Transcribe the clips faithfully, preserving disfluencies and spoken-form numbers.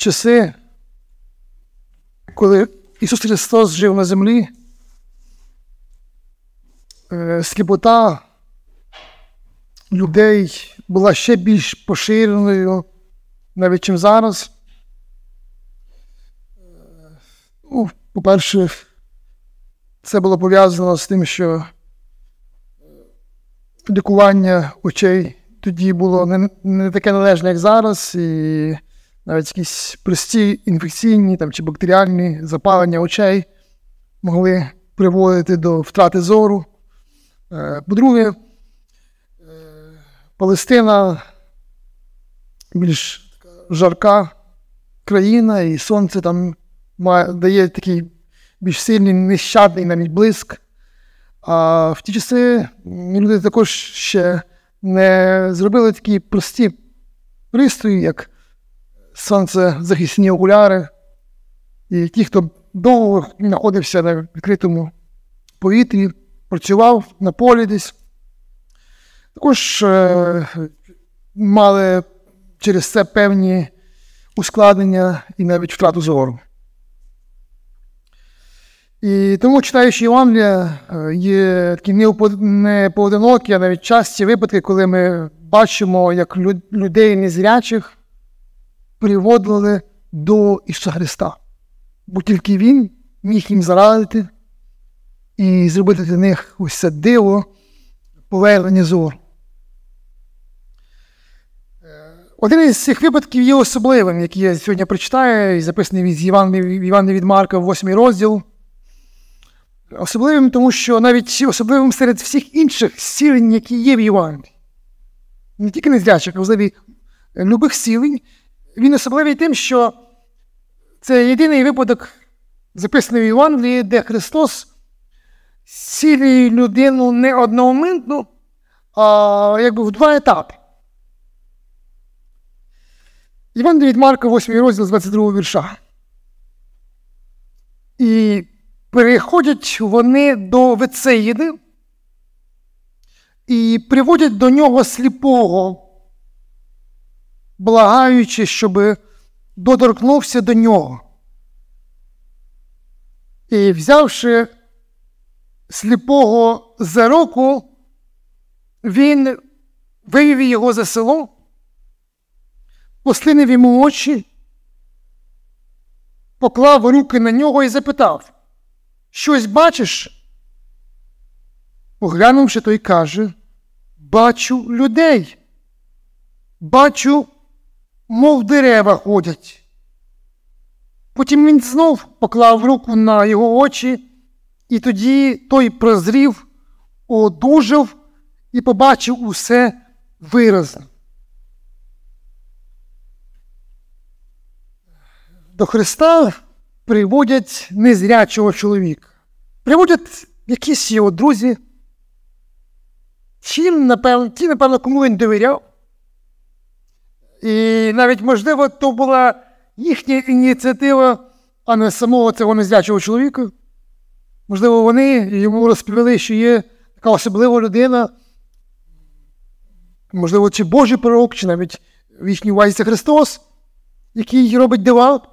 часи, коли Ісус Христос жив на землі, сліпота людей була ще більш поширеною, навіть чим зараз. Ну, по-перше, це було пов'язано з тим, що лікування очей тоді було не, не таке належне, як зараз, і навіть якісь прості інфекційні там, чи бактеріальні запалення очей могли приводити до втрати зору. По-друге, Палестина більш жарка країна, і сонце там має, дає такий більш сильний, нещадний навіть блиск. А в ті часи люди також ще не зробили такі прості пристрої, як сонцезахисні окуляри. І ті, хто довго знаходився на відкритому повітрі, працював на полі десь, також е, мали через це певні ускладнення і навіть втрату зору. І тому, читаючи Євангелія, є такі не поодинокі, а навіть часті випадки, коли ми бачимо, як людей незрячих приводили до Ісуса Христа. Бо тільки Він міг їм зарадити і зробити для них ось це диво повернення зору. Один із цих випадків є особливим, який я сьогодні прочитаю, і записаний від Євангелія від Марка, восьмий розділ. Особливим, тому що навіть особливим серед всіх інших зцілень, які є в Євангелії. Не тільки незрячих, а взагалі любих зцілень. Він особливий тим, що це єдиний випадок, записаний в Євангелії, де Христос зцілює людину не одномоментно, а якби в два етапи. Євангелія від Марка, восьмий розділ, з двадцять другого вірша. І переходять вони до Вецеїди і приводять до нього сліпого, благаючи, щоб доторкнувся до нього. І взявши сліпого за руку, він вивів його за село, послинив йому очі, поклав руки на нього і запитав: «Щось бачиш?» Поглянувши, той каже: «Бачу людей, бачу, мов дерева ходять». Потім він знов поклав руку на його очі, і тоді той прозрів, одужав і побачив усе виразно. До Христа приводять незрячого чоловіка. Приводять якісь його друзі. Ті, напевно, ті, напевно, кому він довіряв. І навіть, можливо, то була їхня ініціатива, а не самого цього незрячого чоловіка. Можливо, вони йому розповіли, що є така особлива людина, можливо, чи Божий пророк, чи навіть в їхній увазі це Христос, який робить дива.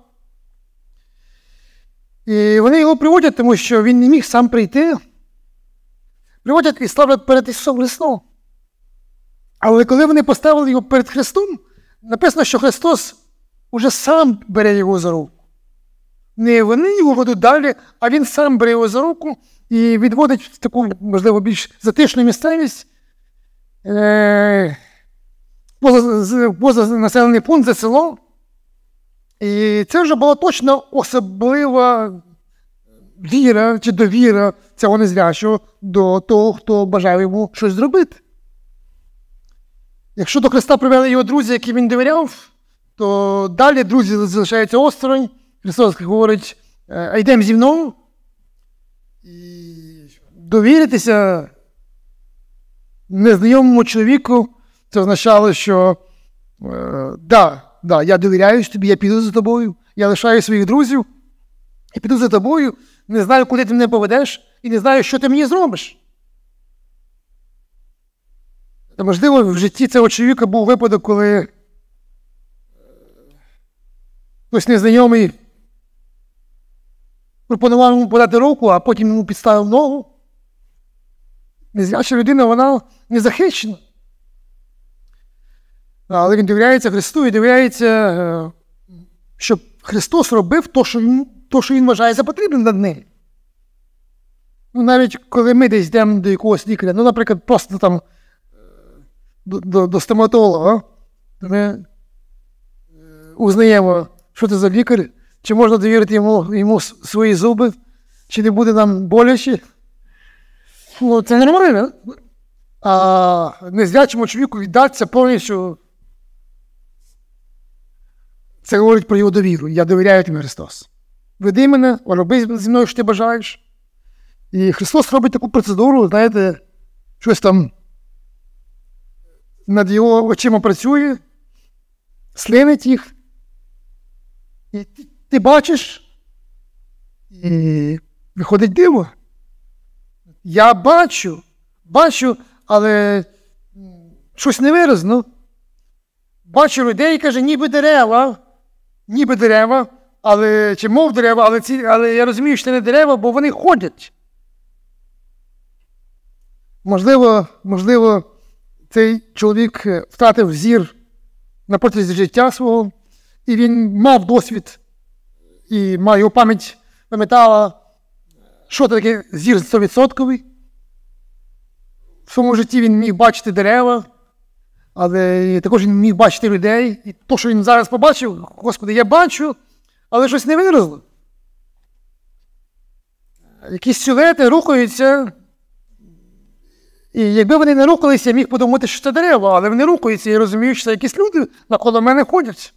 І вони його приводять, тому що він не міг сам прийти. Приводять і ставлять перед Ісусом Христом. Але коли вони поставили його перед Христом, написано, що Христос уже сам бере його за руку. Не вони його ведуть далі, а він сам бере його за руку і відводить в таку, можливо, більш затишну місцевість, е- поза, поза населений пункт, за село. І це вже була точно особлива віра чи довіра цього незрячого до того, хто бажав йому щось зробити. Якщо до Христа привели його друзі, яким він довіряв, то далі друзі залишаються осторонь. Христос говорить: «А йдемо зі мною». І довіритися незнайомому чоловіку, це означало, що е, да, да, я довіряюсь тобі, я піду за тобою, я лишаю своїх друзів, і піду за тобою, не знаю, куди ти мене поведеш, і не знаю, що ти мені зробиш. Та, можливо, в житті цього чоловіка був випадок, коли хтось незнайомий пропонував йому подати руку, а потім йому підставив ногу. Незряча людина, вона не захищена. Але він довіряється Христу і довіряється, щоб Христос робив те, що він, то, що він вважає за потрібне над ним. Ну, навіть коли ми десь йдемо до якогось лікаря, ну, наприклад, просто там до, до, до стоматолога, ми узнаємо, що це за лікар, чи можна довірити йому, йому свої зуби, чи не буде нам боляче. Ну, це нормально. А незрячому чоловіку віддатися повністю, це говорить про його довіру. Я довіряю тобі, Христос. Веди мене, роби зі мною, що ти бажаєш. І Христос робить таку процедуру, знаєте, щось там над його очима працює, слинить їх. І ти, ти бачиш, і виходить диво. Я бачу, бачу, але щось невиразно. Бачу людей, каже, ніби дерева, ніби дерева, але, чи мов дерева, але, ці, але я розумію, що це не дерева, бо вони ходять. Можливо, можливо, цей чоловік втратив зір на протязі життя свого, і він мав досвід, і мав його пам'ять пам'ятала, що таке зір сто відсотків. В своєму житті він міг бачити дерева, але також він міг бачити людей. І те, що він зараз побачив, Господи, я бачу, але щось не виразило. Якісь силуети рухаються, і якби вони не рухалися, я міг подумати, що це дерева, але вони рухаються, і я розумію, що це якісь люди навколо мене ходять.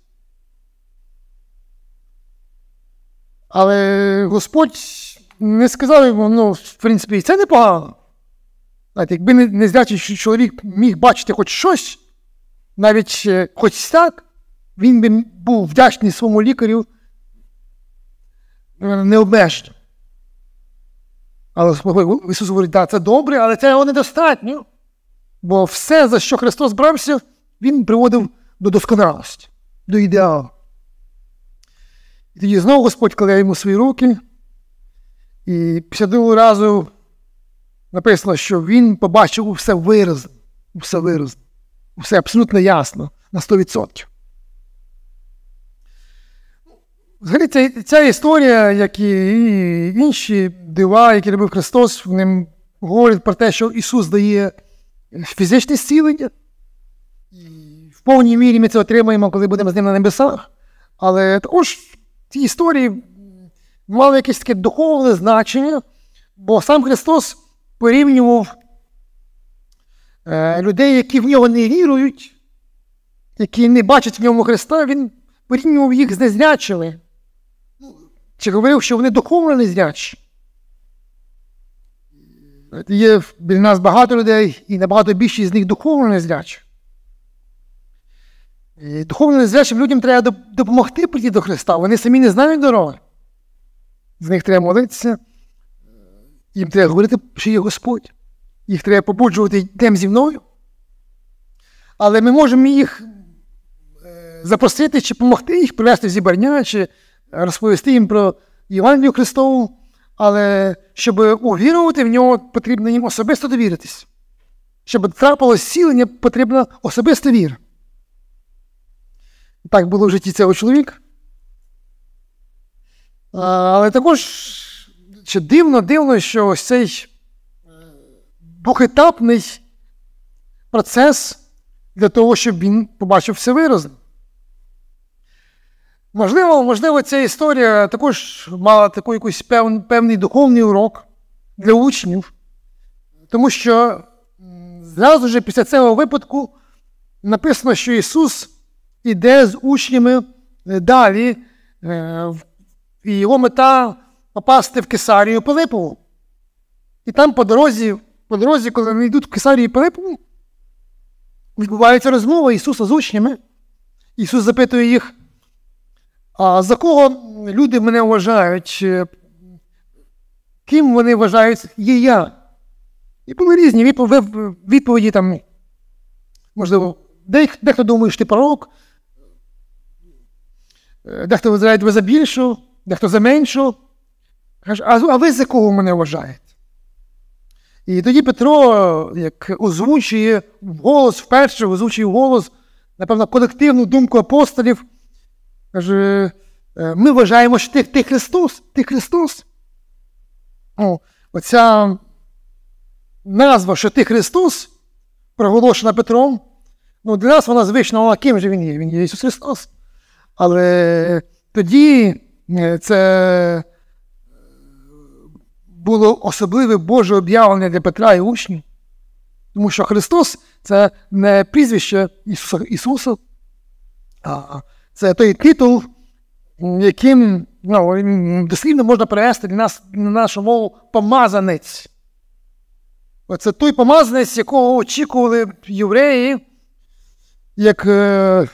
Але Господь не сказав йому, ну, в принципі, це непогано. Знаєте, якби незрячий чоловік міг бачити хоч щось, навіть хоч так, він би був вдячний своєму лікарю необмежено. Але Ісус говорить, так, це добре, але цього недостатньо. Бо все, за що Христос брався, Він приводив до досконалості, до ідеалу. І тоді знову Господь кладе йому свої руки, і після другого разу написано, що він побачив все виразно, все виразно, все абсолютно ясно, на сто відсотків. Взагалі, ця, ця історія, як і інші дива, які робив Христос, вони говорять про те, що Ісус дає фізичне зцілення. І в повній мірі ми це отримаємо, коли будемо з ним на небесах. Але також ці історії мали якесь таке духовне значення, бо сам Христос порівнював е, людей, які в нього не вірують, які не бачать в ньому Христа, він порівнював їх з незрячими. Чи говорив, що вони духовно незрячі. Є біля нас багато людей, і набагато більшість з них духовно незрячі. І духовно незрячим людям треба допомогти прийти до Христа. Вони самі не знають дороги. З них треба молитися. Їм треба говорити, що є Господь. Їх треба побуджувати, йдемо зі мною. Але ми можемо їх запросити, чи допомогти їх, привести в зібрання, чи розповісти їм про Євангелію Христову. Але щоб увірувати в нього, потрібно їм особисто довіритись. Щоб трапилось зцілення, потрібна особиста віра. Так було в житті цього чоловіка. Але також ще дивно, дивно, що ось цей двохетапний процес для того, щоб він побачив все виразно. Можливо, можливо, ця історія також мала такий якийсь пев, певний духовний урок для учнів, тому що зразу ж після цього випадку написано, що Ісус іде з учнями далі, і його мета попасти в Кесарію Пилипову. І там по дорозі, по дорозі, коли вони йдуть в Кесарію Пилипову, відбувається розмова Ісуса з учнями. Ісус запитує їх, а за кого люди мене вважають? Ким вони вважають є я? І були різні відповіді там, можливо, дехто думає, що ти пророк, Дехто вважає ви за більшу, дехто за меншу. Каже, а ви за кого мене вважаєте? І тоді Петро, як озвучує вголос, вперше озвучує вголос, напевно, колективну думку апостолів, каже, ми вважаємо, що ти, ти Христос, ти Христос. О, оця назва, що ти Христос, проголошена Петром, ну, для нас вона звична, а ким же він є? Він є Ісус Христос. Але тоді це було особливе Боже об'явлення для Петра і учнів. Тому що Христос – це не прізвище Ісуса, Ісуса, а це той титул, яким ну, дослівно можна перевести для нас, на нашу мову помазанець. Це той помазанець, якого очікували євреї, як е,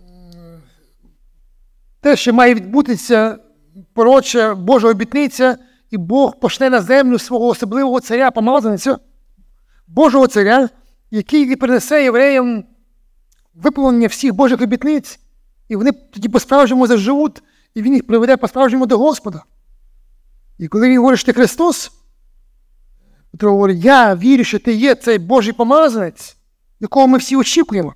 те, що має відбутися пророча Божа обітниця, і Бог пошле на землю свого особливого царя, помазанця, Божого царя, який принесе євреям виповнення всіх Божих обітниць, і вони тоді по-справжньому заживуть, і він їх приведе по-справжньому до Господа. І коли він говорить, що ти Христос, Петро говорить, я вірю, що ти є цей Божий помазанець, якого ми всі очікуємо.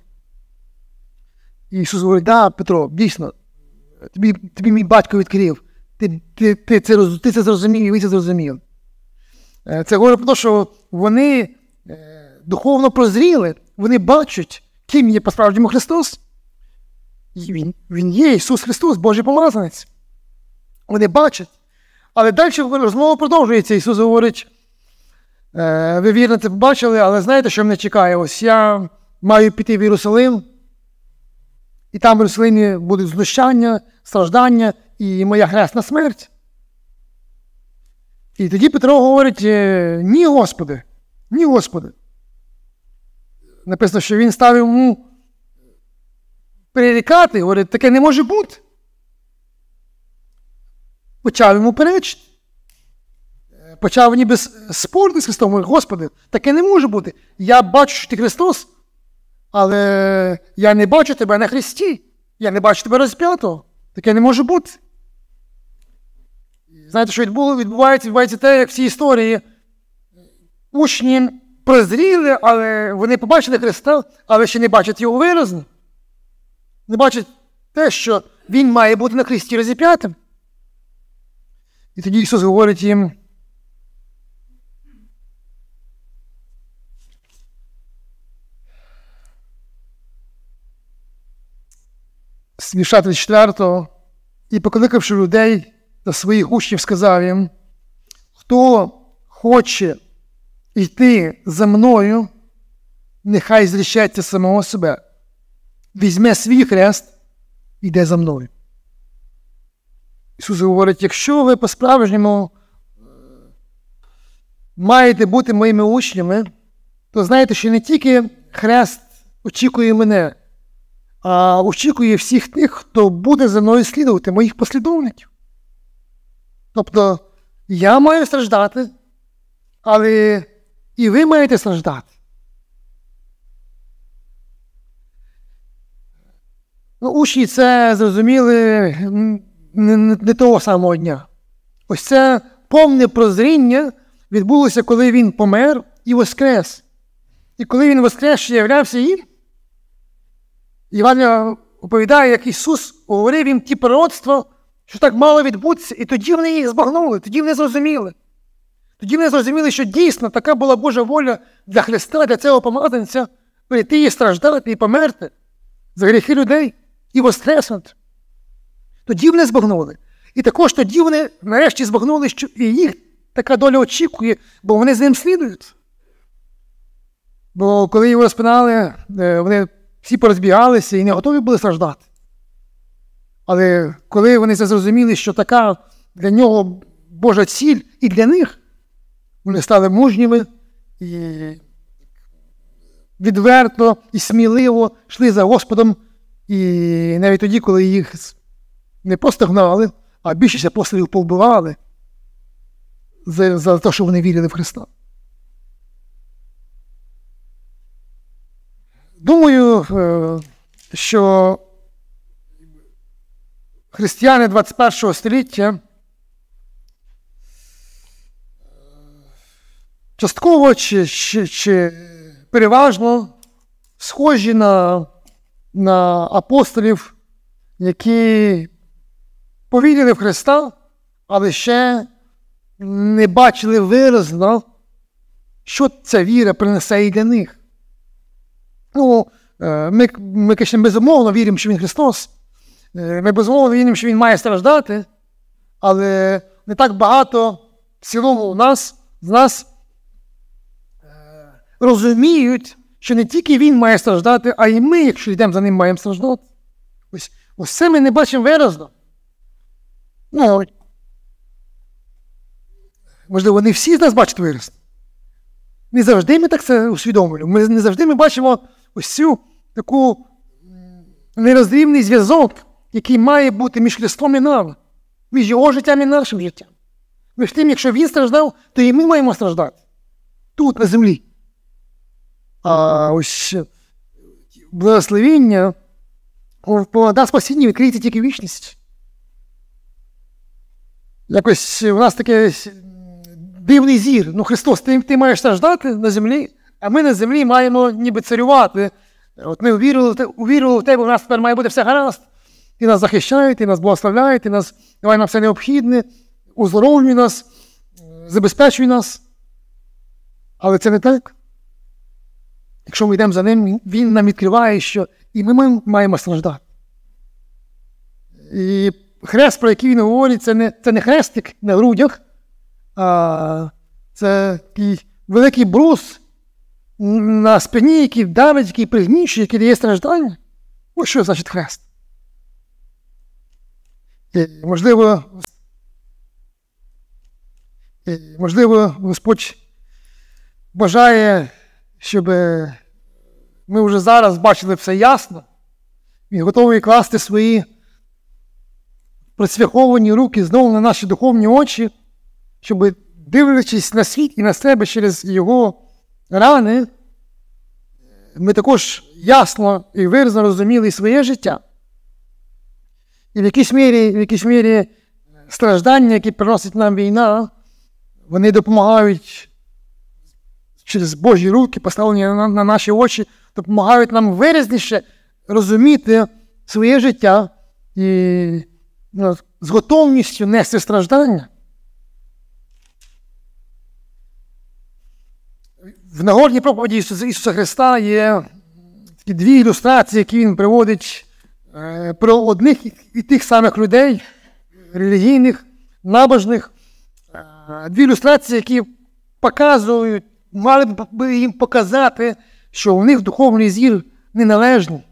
І Ісус говорить, да, Петро, дійсно, тобі, тобі мій батько відкрив, ти, ти, ти, це, ти це зрозумів, і ви це зрозуміли. Це говорить про те, що вони духовно прозріли, вони бачать, ким є по-справжньому Христос. І він, він є Ісус Христос, Божий помазанець. Вони бачать. Але далі розмова продовжується. Ісус говорить, ви вірно це побачили, але знаєте, що мене чекає? Ось я маю піти в Єрусалим, і там в Єрусалимі будуть знущання, страждання і моя хресна смерть. І тоді Петро говорить, ні, Господи, ні, Господи. Написано, що він став йому перерікати, говорить, таке не може бути. Почав йому перечити. Почав ніби спорити з Христом, говорить, Господи, таке не може бути. Я бачу, що ти Христос, але я не бачу тебе на Христі. Я не бачу тебе розп'ятого. Таке не може бути. Знаєте, що відбувається? Відбувається те, як в цій історії. Учні прозріли, але вони побачили Христа, але ще не бачать його виразно. Не бачать те, що він має бути на Христі розіп'ятим. І тоді Ісус говорить їм, з вірша тридцять четвертого, і покликавши людей та своїх учнів, сказав їм, хто хоче йти за мною, нехай зречеться самого себе. Візьме свій хрест і йде за мною. Ісус говорить, якщо ви по-справжньому маєте бути моїми учнями, то знаєте, що не тільки хрест очікує мене, а очікує всіх тих, хто буде за мною слідувати, моїх послідовників. Тобто, я маю страждати, але і ви маєте страждати. Ну, учні це зрозуміли не, не, не того самого дня. Ось це повне прозріння відбулося, коли він помер і воскрес. І коли він воскрес, що являвся їм, Іван оповідає, як Ісус говорив їм ті пророцтва, що так мало відбутися, і тоді вони їх збагнули, тоді вони зрозуміли. Тоді вони зрозуміли, що дійсно така була Божа воля для Христа, для цього помазанця, прийти і страждати, і померти за гріхи людей, і воскреснути. Тоді вони збагнули. І також тоді вони нарешті збагнули, що і їх така доля очікує, бо вони з ним слідують. Бо коли його розпинали, вони всі порозбігалися і не готові були страждати. Але коли вони це зрозуміли, що така для нього Божа ціль і для них, вони стали мужніми і відверто і сміливо йшли за Господом. І навіть тоді, коли їх не просто гнали, а більшість апостолів повбивали за, за те, що вони вірили в Христа. Думаю, що християни двадцять першого століття частково чи, чи, чи переважно схожі на, на апостолів, які повірили в Христа, але ще не бачили виразно, що ця віра принесе і для них. Ну, ми, ми звісно, безумовно віримо, що Він Христос. Ми безумовно віримо, що Він має страждати, але не так багато в цілому у нас, з нас розуміють, що не тільки Він має страждати, а й ми, якщо йдемо за Ним, маємо страждати. Ось, ось це ми не бачимо виразно. Ну, можливо, не всі з нас бачать виразно. Не завжди ми так це усвідомлюємо. Ми, не завжди ми бачимо ось цю таку нерозрівний зв'язок, який має бути між Христом і нами, між Його життям і нашим життям. Між тим, якщо Він страждав, то і ми маємо страждати. Тут, на землі. А ось благословіння на спасіння відкриється тільки вічність. Якось у нас таке дивний зір. Ну, Христос, ти, ти маєш страждати на землі, а ми на землі маємо ніби царювати. От ми увірили, увірили в тебе, у нас тепер має бути все гаразд. Ти нас захищає, ти нас благословляє, ти нас давай нам все необхідне, оздоровлюй нас, забезпечуй нас. Але це не так. Якщо ми йдемо за Ним, Він нам відкриває, що і ми маємо страждати. І хрест, про який він говорить, це не, це не хрестик на грудях, а це такий великий брус на спині, який давить, який пригнічує, який дає страждання. Ось що значить хрест. І, можливо, і, можливо, Господь бажає, щоб ми вже зараз бачили все ясно. Він готовий класти свої присвяховані руки знову на наші духовні очі, щоб, дивлячись на світ і на себе через його рани, ми також ясно і виразно розуміли своє життя. І в якійсь мірі, в якійсь мірі страждання, які приносить нам війна, вони допомагають через Божі руки, поставлені на, на наші очі, допомагають нам виразніше розуміти своє життя і ну, з готовністю нести страждання. В Нагорній проповіді Ісуса, Ісуса Христа є такі дві ілюстрації, які Він приводить е, про одних і тих самих людей, релігійних, набожних. Е, дві ілюстрації, які показують, мали б їм показати, що у них духовний зір неналежний.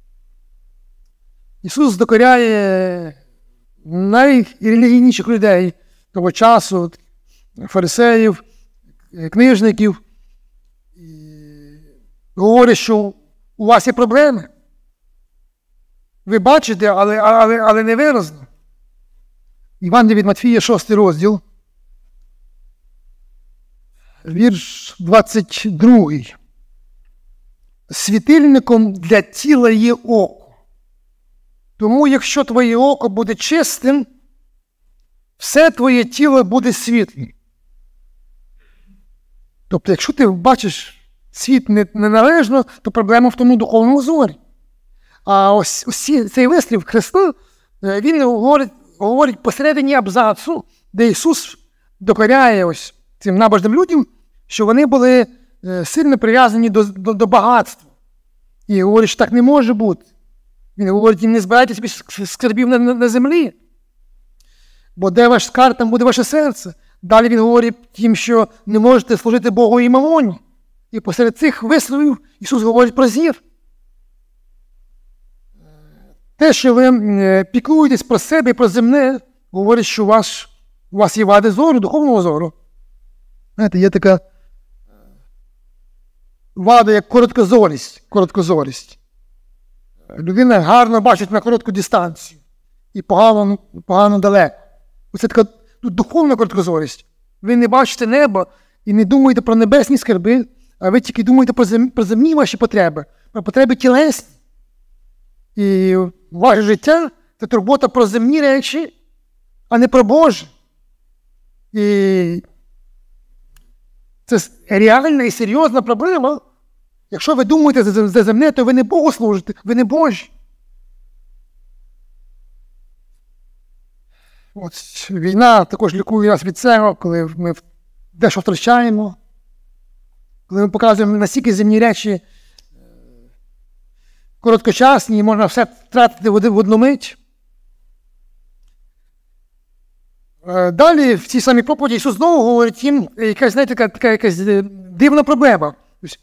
Ісус докоряє найрелігійніших людей того часу, фарисеїв, книжників, і говорить, що у вас є проблеми. Ви бачите, але, але, але не виразно. Євангеліє від Матфія, шостий розділ, вірш двадцять другий. Світильником для тіла є око. Тому, якщо твоє око буде чистим, все твоє тіло буде світлим. Тобто, якщо ти бачиш світ неналежно, то проблема в тому духовному зорі. А ось, ось цей вислів Христа, він говорить, говорить посередині абзацу, де Ісус докоряє ось цим набожним людям, що вони були сильно прив'язані до, до, до багатства. І говорить, що так не може бути. Він говорить, їм не збирайте собі скарбів на, на, на землі, бо де ваш скарб, там буде ваше серце. Далі він говорить їм, що не можете служити Богу і мамоні. І посеред цих висловів Ісус говорить про зір. Те, що ви піклуєтесь про себе і про земне, говорить, що у вас, у вас є вади зору, духовного зору. Знаєте, є така вада, як короткозорість. короткозорість. Людина гарно бачить на коротку дистанцію і погано, погано далеко. Оце така духовна короткозорість. Ви не бачите небо і не думаєте про небесні скарби, а ви тільки думаєте про, зем... про земні ваші потреби, про потреби тілесні. І ваше життя це турбота про земні речі, а не про Боже. І це реальна і серйозна проблема. Якщо ви думаєте за земне, то ви не Богу служите, ви не Божі. От війна також лікує нас від цього, коли ми дещо втрачаємо, коли ми показуємо настільки земні речі короткочасні, і можна все втратити в одну мить. Далі в цій самій проповіді Ісус знову говорить їм, якась, знаєте, така, така якась дивна проблема.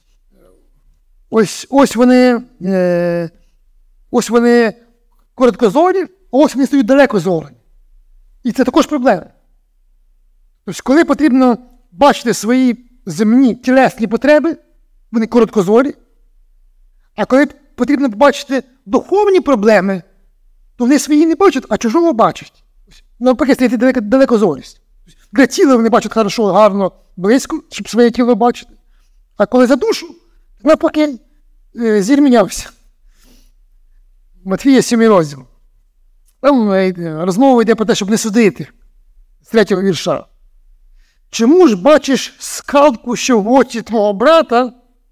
Ось, ось вони, е, ось вони короткозорі, а ось вони стають далекозорі. І це також проблема. Тобто, коли потрібно бачити свої земні тілесні потреби, вони короткозорі, а коли потрібно побачити духовні проблеми, то вони свої не бачать, а чужого бачать. Навпаки, стоїть далеко, далекозорість. Для тіла вони бачать хорошо, гарно, близько, щоб своє тіло бачити. А коли за душу, навпаки, зір мінявся. Матвія сьомий розділ. Там розмова йде про те, щоб не судити. З третього вірша. Чому ж бачиш скалку, що в оці твого брата,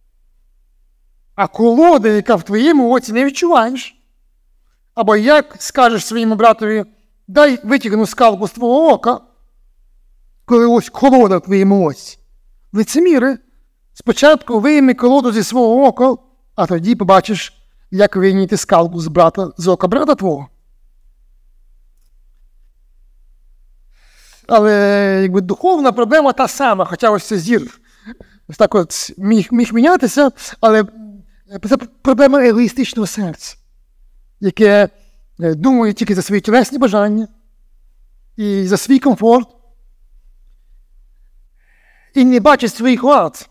а колода, яка в твоєму оці, не відчуваєш? Або як скажеш своєму братові, дай витягну скалку з твого ока, коли ось колода в твоєму оці. Лицеміри, спочатку вийми колоду зі свого ока, а тоді побачиш, як вийняти скалку з брата, з ока брата твого. Але якби духовна проблема та сама, хоча ось це зір ось так от міг, міг мінятися, але це проблема егоїстичного серця, яке думає тільки за свої тілесні бажання і за свій комфорт, і не бачить своїх вад.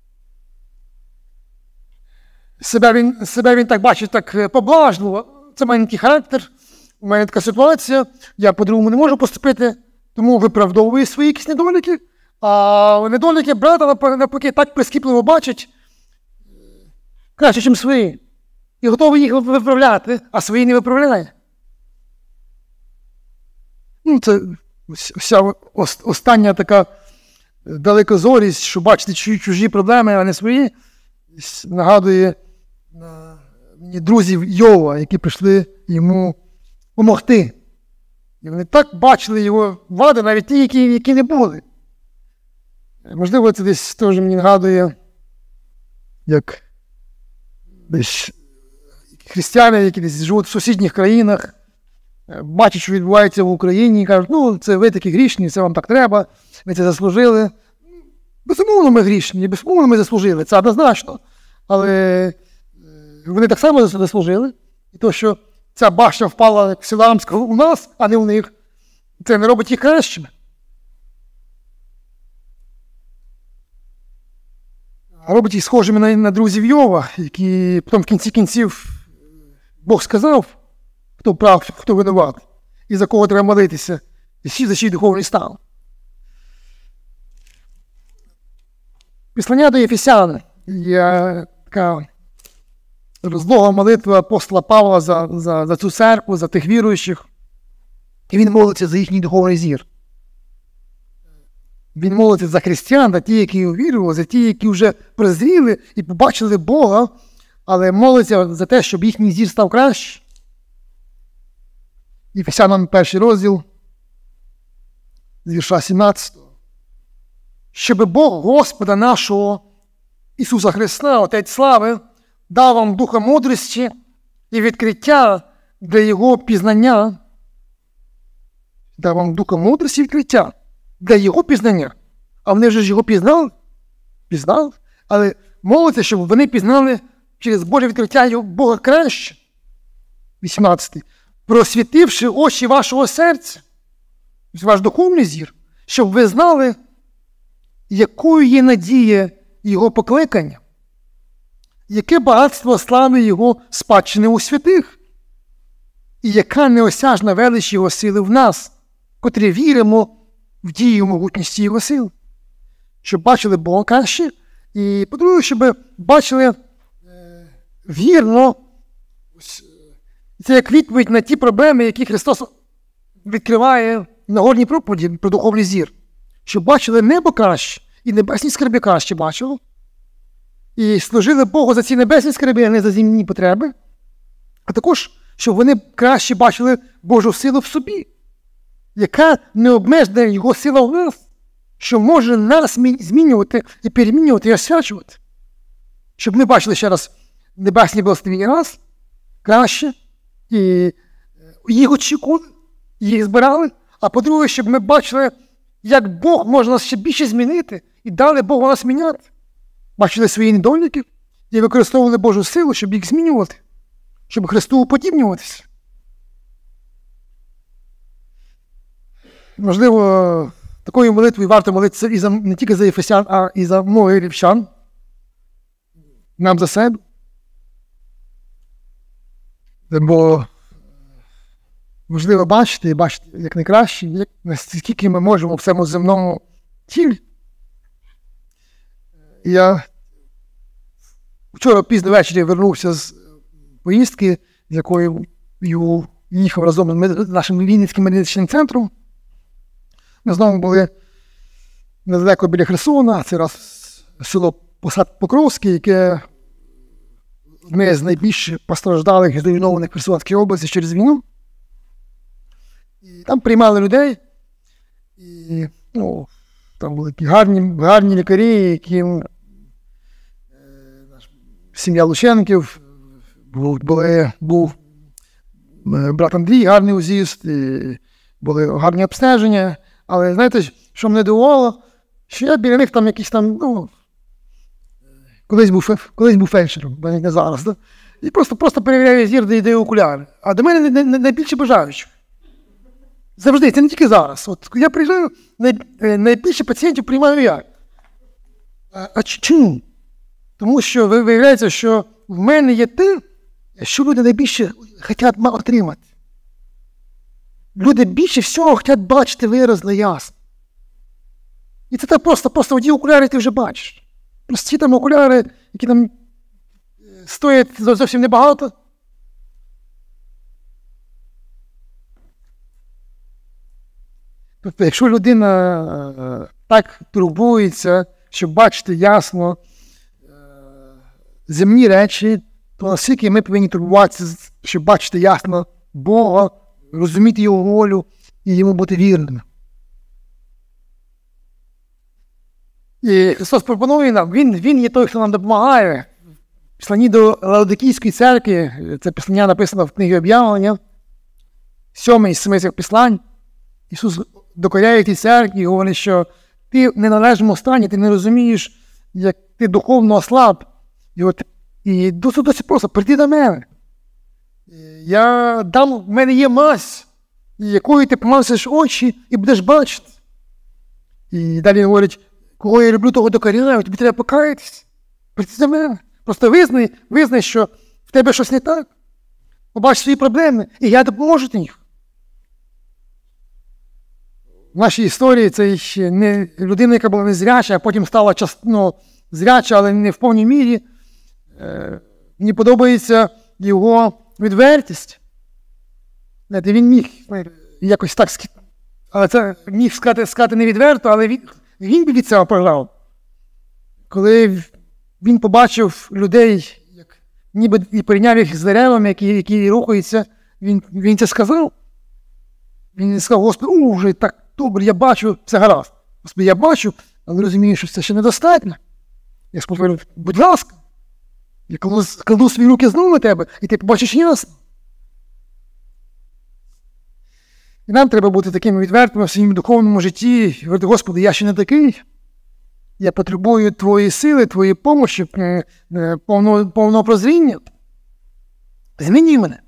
Себе він, себе він так бачить так поблажливо. Це маленький характер, у мене така ситуація, я по-другому не можу поступити, тому виправдовує свої якісь недоліки, а недоліки брата навпаки так прискіпливо бачать краще, ніж свої. І готовий їх виправляти, а свої не виправляє. Ну, це вся остання така далекозорість, що бачити чужі проблеми, а не свої, нагадує мені друзів Йова, які прийшли йому допомогти. І вони так бачили його вади, навіть ті, які, які не були. Можливо, це десь теж мені нагадує, як десь християни, які десь живуть в сусідніх країнах, бачать, що відбувається в Україні, і кажуть, ну, це ви такі грішні, це вам так треба, ви це заслужили. Безумовно, ми грішні, безумовно, ми заслужили, це однозначно. Але вони так само заслужили. І то, що ця башня впала як Сіламська у нас, а не у них, це не робить їх кращими. А робить їх схожими на, на друзів Йова, які потім в кінці кінців Бог сказав, хто прав, хто винуват, і за кого треба молитися, і всі за чий духовний стан. Післання до Єфесян є така розлога молитва апостола Павла за, за, за цю церкву, за тих віруючих. І він молиться за їхній духовний зір. Він молиться за християн, за ті, які увірували, за ті, які вже прозріли і побачили Бога, але молиться за те, щоб їхній зір став краще. Єфесянам перший розділ, з вірша сімнадцятого. Щоб Бог Господа нашого Ісуса Христа, Отець слави, дав вам духа мудрості і відкриття для Його пізнання. Дав вам духа мудрості і відкриття для Його пізнання. А вони вже ж Його пізнали? Пізнали. Але молиться, щоб вони пізнали через Боже відкриття Бога краще. вісімнадцятий. Просвітивши очі вашого серця, ваш духовний зір, щоб ви знали, якою є надія Його покликання, яке багатство слави Його спадщини у святих, і яка неосяжна велич Його сили в нас, котрі віримо в дію могутності Його сил. Щоб бачили Бога краще, і, по-друге, щоб бачили е, вірно ось, Це як відповідь на ті проблеми, які Христос відкриває на Нагорній проповіді про духовний зір. Щоб бачили небо краще, і небесні скарби краще бачили. І служили Богу за ці небесні скарби, а не за земні потреби. А також, щоб вони краще бачили Божу силу в собі, яка не обмежена його сила в нас, що може нас змінювати і перемінювати і освячувати. Щоб ми бачили ще раз небесні благословення раз, краще, і їх очікували, їх збирали. А по-друге, щоб ми бачили, як Бог може нас ще більше змінити і дали Богу нас міняти. Бачили свої недоліки і використовували Божу силу, щоб їх змінювати, щоб Христу уподібнюватися. Можливо, такою молитвою варто молитися і за, не тільки за ефесян, а і за многих рівчан. Нам за себе. Бо можливо бачити, бачити як найкраще, як, наскільки ми можемо в цьому земному тілі. Я вчора пізно ввечері вернувся з поїздки, з якою їхав разом з нашим Вінницьким медичним центром. Ми знову були недалеко біля Херсона, це раз село Посад Покровське, яке одне з найбільш постраждалих і зруйнованих в Херсонській області через війну. І там приймали людей, і ну, там були такі гарні, гарні лікарі, які е, сім'я Лученків, був, були, був брат Андрій, гарний узіст, і були гарні обстеження. Але знаєте, що мене дивувало, що я біля них там якийсь там, ну, колись був, колись був фельдшером, бо не зараз, да? І просто, просто перевіряю зір, де йде окуляри. А до мене найбільше бажаючих. Завжди, це не тільки зараз. От я приїжджаю, най, найбільше пацієнтів приймаю я. А, а чому? Тому що виявляється, що в мене є те, що люди найбільше хочуть отримати. Люди більше всього хочуть бачити виразно, ясно. І це так просто, просто оді окуляри ти вже бачиш. Прості там окуляри, які там стоять зовсім небагато. Тобто, якщо людина так турбується, щоб бачити ясно земні речі, то наскільки ми повинні турбуватися, щоб бачити ясно Бога, розуміти Його волю і Йому бути вірними. І Христос пропонує нам, Він, він є той, хто нам допомагає. В посланні до Лаодикійської церкви, це послання написано в книгі Об'явлення, сьомий із семи цих послань, Ісус докоряє тій церкві і говорить, що ти в неналежному стані, ти не розумієш, як ти духовно ослаб. І, от, і досить досить просто, прийди до мене. Я дам, в мене є мазь, якою ти помазиш очі і будеш бачити. І далі говорить, кого я люблю, того докоряю, тобі треба покаятись. Прийди до мене. Просто визнай, визнай, що в тебе щось не так. Побач свої проблеми, і я допоможу їх. В нашій історії це не людина, яка була незряча, а потім стала ну, зряча, але не в повній мірі. Е, мені подобається його відвертість. Знаєте, він міг якось так, але це міг сказати, сказати не відверто, але він, він би від цього програв. Коли він побачив людей, як, ніби і порівняв їх з деревами, які, які рухаються, він, він це сказав. Він сказав, Господи, у, вже так добре, я бачу, все гаразд. Господи, я бачу, але розумію, що це ще недостатньо. Я говорю, будь ласка, я кладу, кладу свої руки знову на тебе, і ти побачиш ясно. І нам треба бути такими відвертими в своєму духовному житті. І говорити, Господи, я ще не такий. Я потребую Твоєї сили, Твоєї помощі, повного, повного прозріння. Змінюй мене.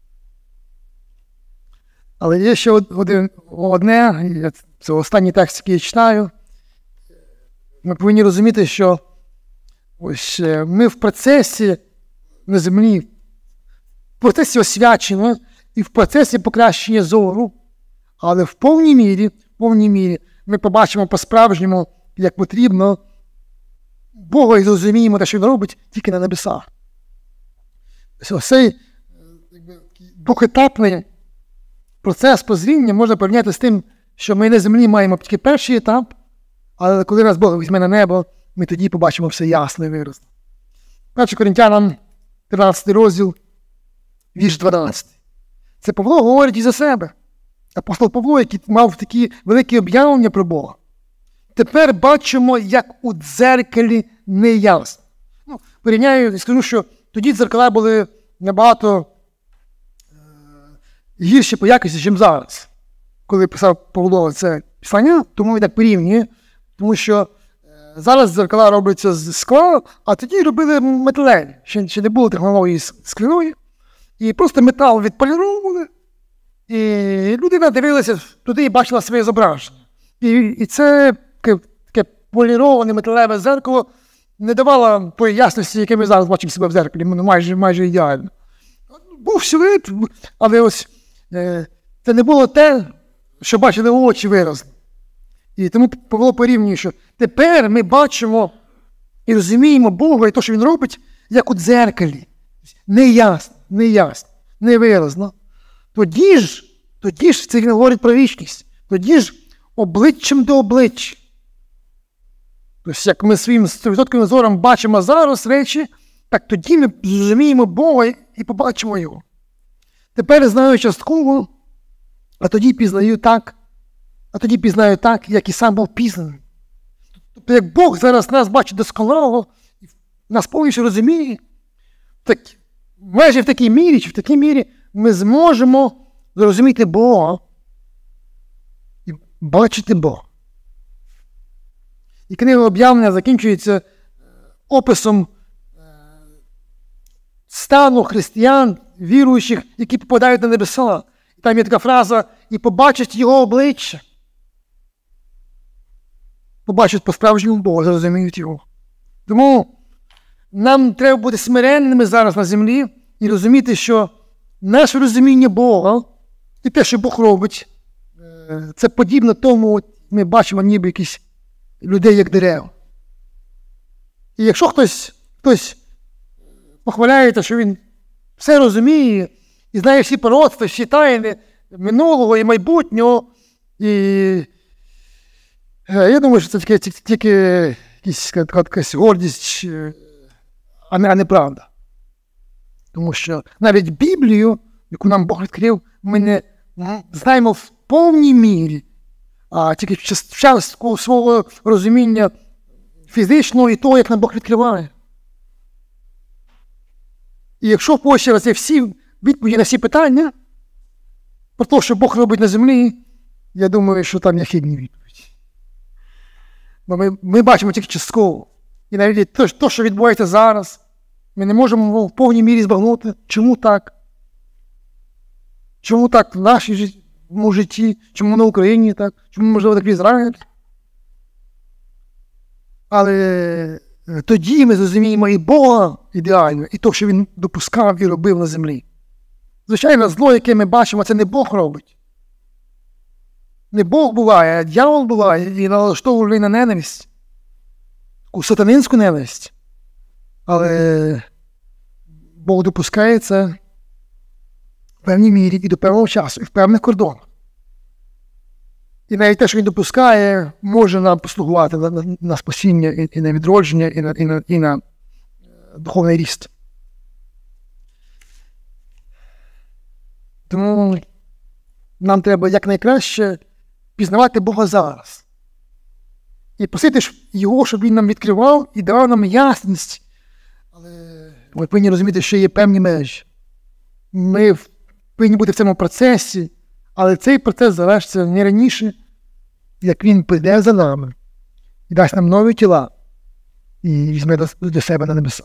Але є ще один, одне, це останній текст, який я читаю. Ми повинні розуміти, що ось ми в процесі на землі, в процесі освячення і в процесі покращення зору, але в повній мірі, в повній мірі ми побачимо по-справжньому, як потрібно, Бога і зрозуміємо те, що Він робить, тільки на небесах. Ось цей двохетапний процес прозріння можна порівняти з тим, що ми на землі маємо тільки перший етап, але коли нас Бог візьме на небо, ми тоді побачимо все ясно і виразно. Перше Коринтянам, тринадцятий розділ, вірш дванадцятий. Це Павло говорить і за себе. Апостол Павло, який мав такі великі об'явлення про Бога. Тепер бачимо, як у дзеркалі неясно. Ну, порівняю і скажу, що тоді дзеркала були набагато е- гірші по якості, ніж зараз. Коли писав Павло це писання, тому він так порівнює. Тому що е- зараз дзеркала робляться з скла, а тоді робили металеві. Ще, ще не було технології скляної. І просто метал відполіровували. І людина дивилася туди і бачила своє зображення. І, і це таке, таке поліроване металеве зеркало не давало тої ясності, яке ми зараз бачимо себе в зеркалі, ну, майже, майже ідеально. Був силует, але ось е, це не було те, що бачили очі виразно. І тому Павло порівнює, що тепер ми бачимо і розуміємо Бога і те, що Він робить, як у дзеркалі. Неясно, неясно, невиразно. Тоді ж, тоді ж це він говорить про вічність. Тоді ж обличчям до обличчя. Тобто, як ми своїм стовідсотковим зором бачимо зараз речі, так тоді ми зрозуміємо Бога і побачимо Його. Тепер знаю частково, а тоді пізнаю так, а тоді пізнаю так, як і сам був пізнаний. Тобто, як Бог зараз нас бачить досконало, нас повністю розуміє, так, майже в такій мірі, чи в такій мірі, ми зможемо зрозуміти Бога і бачити Бога. І книга об'явлення закінчується описом стану християн, віруючих, які попадають на небеса. І там є така фраза «І побачать його обличчя». Побачать по-справжньому Бога, зрозуміють його. Тому нам треба бути смиренними зараз на землі і розуміти, що наше розуміння Бога і те, що Бог робить, це подібно тому, ми бачимо ніби якісь людей, як дерева. І якщо хтось, хтось похваляється, що він все розуміє і знає всі пророцтва, всі тайни минулого і майбутнього, і я думаю, що це тільки, тільки якась, якась гордість, а не, а не правда. Тому що навіть Біблію, яку нам Бог відкрив, ми не знаємо в повній мірі, а тільки частку свого розуміння фізичного і того, як нам Бог відкриває. І якщо поширювати всі відповіді на всі питання, про те, що Бог робить на землі, я думаю, що там є хибні відповіді. Бо ми, ми бачимо тільки частково. І навіть те, те, що відбувається зараз, ми не можемо в повній мірі збагнути, чому так. Чому так в нашому житті, чому на Україні так, чому, можливо, так в Ізраїлі. Але тоді ми зрозуміємо і Бога ідеально, і те, що Він допускав і робив на землі. Звичайно, зло, яке ми бачимо, це не Бог робить. Не Бог буває, а дьявол буває і налаштовує на ненависть, у сатанинську ненависть. Але Бог допускає це в певній мірі і до певного часу, і в певних кордонах. І навіть те, що Він допускає, може нам послугувати на, на, на спасіння, і, і на відродження, і на, і на, і на духовний ріст. Тому нам треба якнайкраще пізнавати Бога зараз. І просити Його, щоб Він нам відкривав і давав нам ясність. Але ми повинні розуміти, що є певні межі. Ми повинні бути в цьому процесі, але цей процес завершиться не раніше, як Він прийде за нами і дасть нам нові тіла і візьме до, до себе на небеса.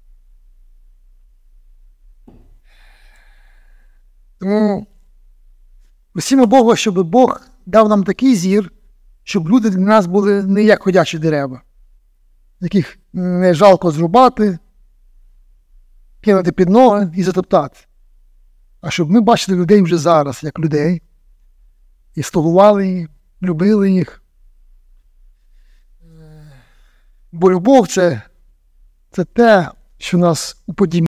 Тому просимо Бога, щоб Бог дав нам такий зір, щоб люди для нас були не як ходячі дерева, яких не жалко зрубати, кинути під ноги і затоптати. А щоб ми бачили людей вже зараз, як людей, і слугували їх, любили їх. Бо любов – це, це те, що нас уподібнює